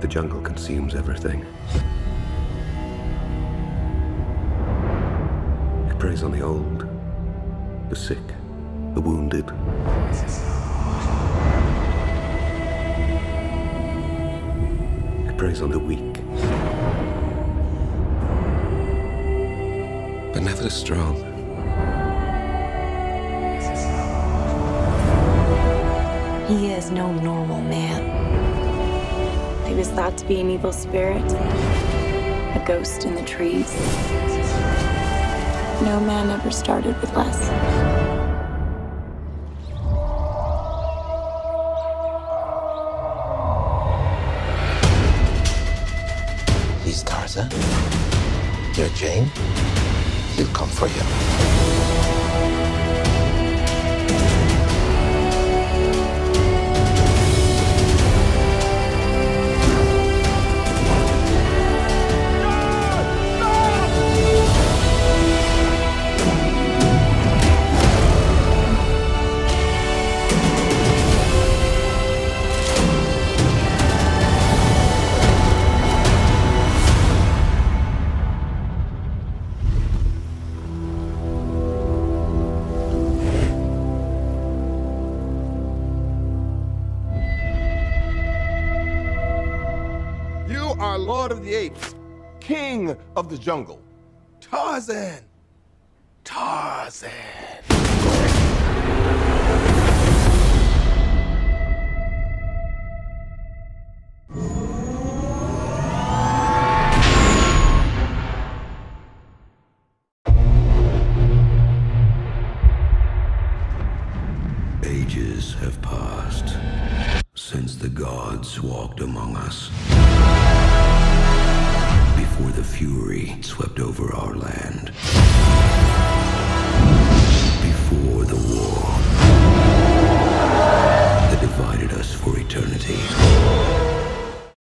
The jungle consumes everything. It preys on the old, the sick, the wounded. It preys on the weak. But never the strong. He is no normal man. He was thought to be an evil spirit, a ghost in the trees. No man ever started with less. He's Tarzan. You're Jane. He'll come for you. Our Lord of the Apes, King of the Jungle, Tarzan. Tarzan. Ages have passed since the gods walked among us. Before the fury swept over our land.